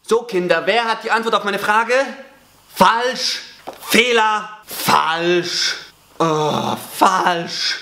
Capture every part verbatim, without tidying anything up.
So Kinder, wer hat die Antwort auf meine Frage? Falsch. Fehler. Falsch. Oh, falsch.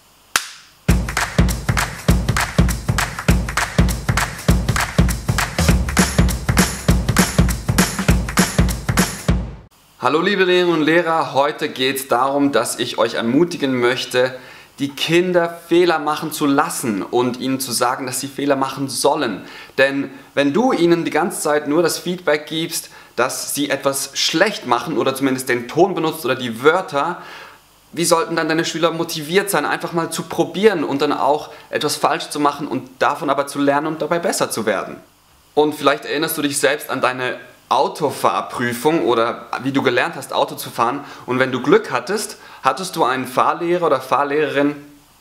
Hallo liebe Lehrerinnen und Lehrer, heute geht es darum, dass ich euch ermutigen möchte, die Kinder Fehler machen zu lassen und ihnen zu sagen, dass sie Fehler machen sollen. Denn wenn du ihnen die ganze Zeit nur das Feedback gibst, dass sie etwas schlecht machen oder zumindest den Ton benutzt oder die Wörter, wie sollten dann deine Schüler motiviert sein, einfach mal zu probieren und dann auch etwas falsch zu machen und davon aber zu lernen und dabei besser zu werden? Und vielleicht erinnerst du dich selbst an deine Autofahrprüfung oder wie du gelernt hast, Auto zu fahren, und wenn du Glück hattest, hattest du einen Fahrlehrer oder Fahrlehrerin,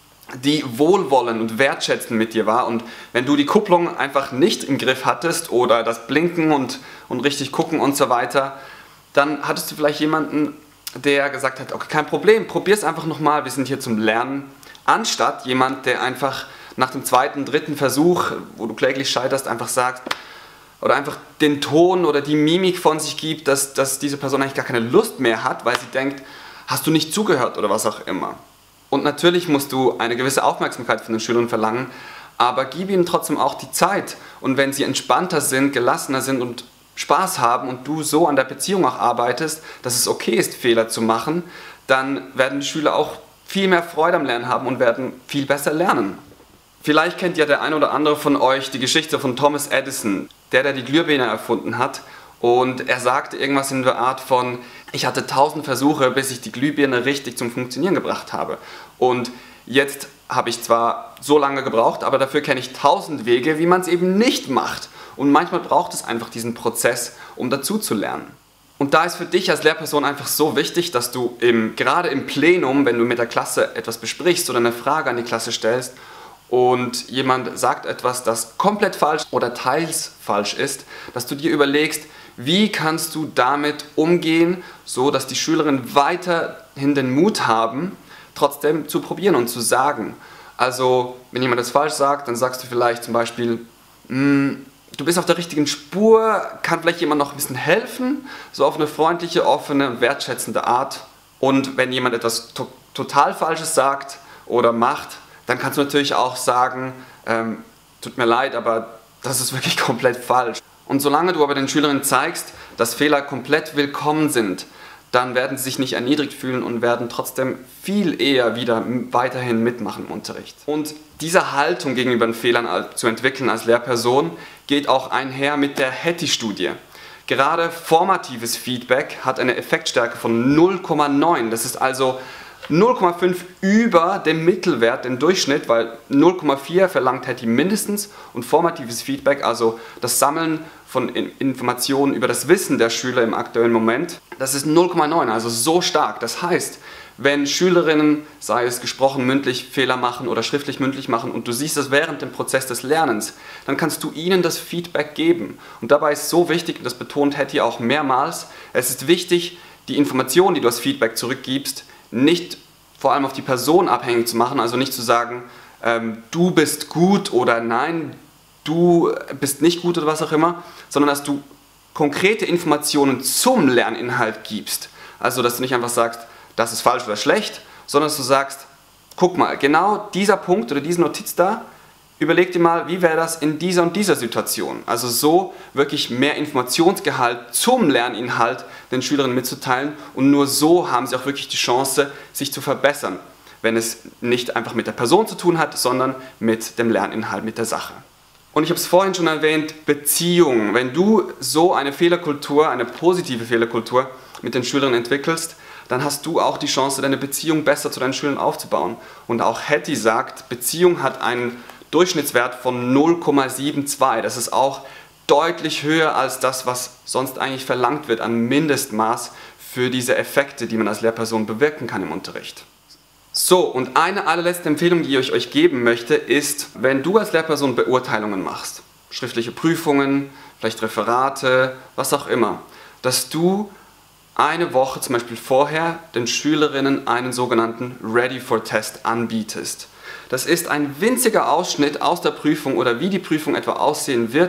die wohlwollend und wertschätzend mit dir war, und wenn du die Kupplung einfach nicht im Griff hattest oder das Blinken und, und richtig gucken und so weiter, dann hattest du vielleicht jemanden, der gesagt hat, okay, kein Problem, probier's einfach nochmal, wir sind hier zum Lernen, anstatt jemand, der einfach nach dem zweiten, dritten Versuch, wo du kläglich scheiterst, einfach sagt, oder einfach den Ton oder die Mimik von sich gibt, dass, dass diese Person eigentlich gar keine Lust mehr hat, weil sie denkt, hast du nicht zugehört oder was auch immer. Und natürlich musst du eine gewisse Aufmerksamkeit von den Schülern verlangen, aber gib ihnen trotzdem auch die Zeit. Und wenn sie entspannter sind, gelassener sind und Spaß haben und du so an der Beziehung auch arbeitest, dass es okay ist, Fehler zu machen, dann werden die Schüler auch viel mehr Freude am Lernen haben und werden viel besser lernen. Vielleicht kennt ja der ein oder andere von euch die Geschichte von Thomas Edison, der, der die Glühbirne erfunden hat. Und er sagte irgendwas in der Art von, ich hatte tausend Versuche, bis ich die Glühbirne richtig zum Funktionieren gebracht habe. Und jetzt habe ich zwar so lange gebraucht, aber dafür kenne ich tausend Wege, wie man es eben nicht macht. Und manchmal braucht es einfach diesen Prozess, um dazu zu lernen. Und da ist für dich als Lehrperson einfach so wichtig, dass du im, gerade im Plenum, wenn du mit der Klasse etwas besprichst oder eine Frage an die Klasse stellst, und jemand sagt etwas, das komplett falsch oder teils falsch ist, dass du dir überlegst, wie kannst du damit umgehen, so dass die Schülerinnen weiterhin den Mut haben, trotzdem zu probieren und zu sagen. Also, wenn jemand das falsch sagt, dann sagst du vielleicht zum Beispiel, du bist auf der richtigen Spur, kann vielleicht jemand noch ein bisschen helfen, so auf eine freundliche, offene und wertschätzende Art. Und wenn jemand etwas to- total Falsches sagt oder macht, dann kannst du natürlich auch sagen, ähm, tut mir leid, aber das ist wirklich komplett falsch. Und solange du aber den Schülerinnen zeigst, dass Fehler komplett willkommen sind, dann werden sie sich nicht erniedrigt fühlen und werden trotzdem viel eher wieder weiterhin mitmachen im Unterricht. Und diese Haltung gegenüber den Fehlern zu entwickeln als Lehrperson geht auch einher mit der Hattie-Studie. Gerade formatives Feedback hat eine Effektstärke von null Komma neun. Das ist also null Komma fünf über dem Mittelwert, den Durchschnitt, weil null Komma vier verlangt Hattie mindestens, und formatives Feedback, also das Sammeln von Informationen über das Wissen der Schüler im aktuellen Moment, das ist null Komma neun, also so stark. Das heißt, wenn Schülerinnen, sei es gesprochen, mündlich Fehler machen oder schriftlich mündlich machen und du siehst das während dem Prozess des Lernens, dann kannst du ihnen das Feedback geben. Und dabei ist so wichtig, und das betont Hattie auch mehrmals, es ist wichtig, die Informationen, die du als Feedback zurückgibst, nicht vor allem auf die Person abhängig zu machen, also nicht zu sagen, ähm, du bist gut oder nein, du bist nicht gut oder was auch immer, sondern dass du konkrete Informationen zum Lerninhalt gibst. Also, dass du nicht einfach sagst, das ist falsch oder schlecht, sondern dass du sagst, guck mal, genau dieser Punkt oder diese Notiz da, überleg dir mal, wie wäre das in dieser und dieser Situation. Also so wirklich mehr Informationsgehalt zum Lerninhalt den Schülerinnen mitzuteilen, und nur so haben sie auch wirklich die Chance, sich zu verbessern, wenn es nicht einfach mit der Person zu tun hat, sondern mit dem Lerninhalt, mit der Sache. Und ich habe es vorhin schon erwähnt, Beziehung. Wenn du so eine Fehlerkultur, eine positive Fehlerkultur mit den Schülern entwickelst, dann hast du auch die Chance, deine Beziehung besser zu deinen Schülern aufzubauen. Und auch Hattie sagt, Beziehung hat einen Durchschnittswert von null Komma zweiundsiebzig. Das ist auch deutlich höher als das, was sonst eigentlich verlangt wird an Mindestmaß für diese Effekte, die man als Lehrperson bewirken kann im Unterricht. So, und eine allerletzte Empfehlung, die ich euch geben möchte, ist, wenn du als Lehrperson Beurteilungen machst, schriftliche Prüfungen, vielleicht Referate, was auch immer, dass du eine Woche zum Beispiel vorher den Schülerinnen einen sogenannten Ready for Test anbietest. Das ist ein winziger Ausschnitt aus der Prüfung oder wie die Prüfung etwa aussehen wird,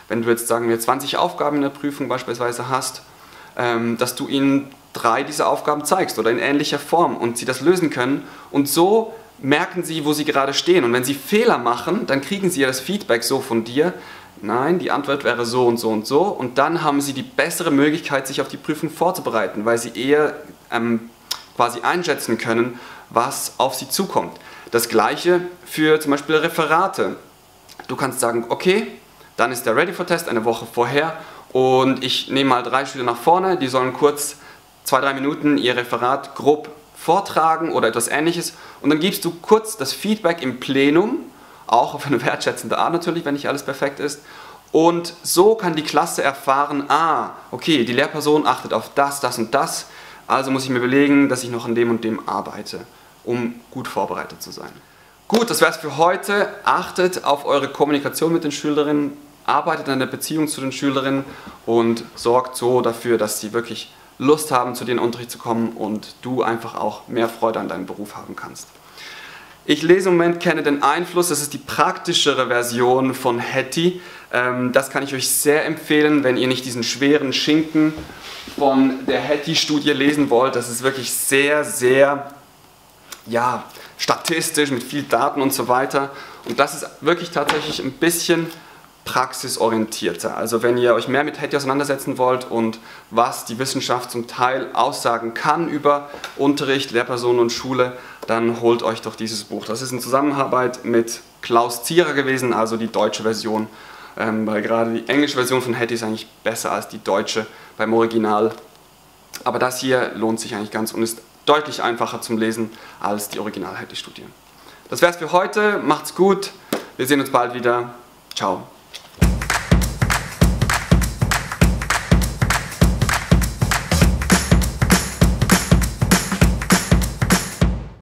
wenn du jetzt, sagen wir, zwanzig Aufgaben in der Prüfung beispielsweise hast, ähm, dass du ihnen drei dieser Aufgaben zeigst oder in ähnlicher Form und sie das lösen können. Und so merken sie, wo sie gerade stehen. Und wenn sie Fehler machen, dann kriegen sie ja das Feedback so von dir, nein, die Antwort wäre so und so und so. Und dann haben sie die bessere Möglichkeit, sich auf die Prüfung vorzubereiten, weil sie eher ähm, quasi einschätzen können, was auf sie zukommt. Das Gleiche für zum Beispiel Referate. Du kannst sagen, okay, dann ist der Ready for Test eine Woche vorher und ich nehme mal drei Schüler nach vorne, die sollen kurz zwei, drei Minuten ihr Referat grob vortragen oder etwas Ähnliches und dann gibst du kurz das Feedback im Plenum, auch auf eine wertschätzende Art natürlich, wenn nicht alles perfekt ist. Und so kann die Klasse erfahren, ah, okay, die Lehrperson achtet auf das, das und das, also muss ich mir überlegen, dass ich noch an dem und dem arbeite, um gut vorbereitet zu sein. Gut, das wäre es für heute. Achtet auf eure Kommunikation mit den Schülerinnen, arbeitet an der Beziehung zu den Schülerinnen und sorgt so dafür, dass sie wirklich Lust haben, zu dir in den Unterricht zu kommen und du einfach auch mehr Freude an deinem Beruf haben kannst. Ich lese im Moment Kenne den Einfluss, das ist die praktischere Version von Hattie. Das kann ich euch sehr empfehlen, wenn ihr nicht diesen schweren Schinken von der Hattie-Studie lesen wollt. Das ist wirklich sehr, sehr ja, statistisch, mit viel Daten und so weiter. Und das ist wirklich tatsächlich ein bisschen praxisorientierter. Also wenn ihr euch mehr mit Hattie auseinandersetzen wollt und was die Wissenschaft zum Teil aussagen kann über Unterricht, Lehrpersonen und Schule, dann holt euch doch dieses Buch. Das ist in Zusammenarbeit mit Klaus Zierer gewesen, also die deutsche Version, ähm, weil gerade die englische Version von Hattie ist eigentlich besser als die deutsche beim Original. Aber das hier lohnt sich eigentlich ganz und ist deutlich einfacher zum Lesen als die Original-Hattie-Studie. Das wär's für heute, macht's gut, wir sehen uns bald wieder, ciao.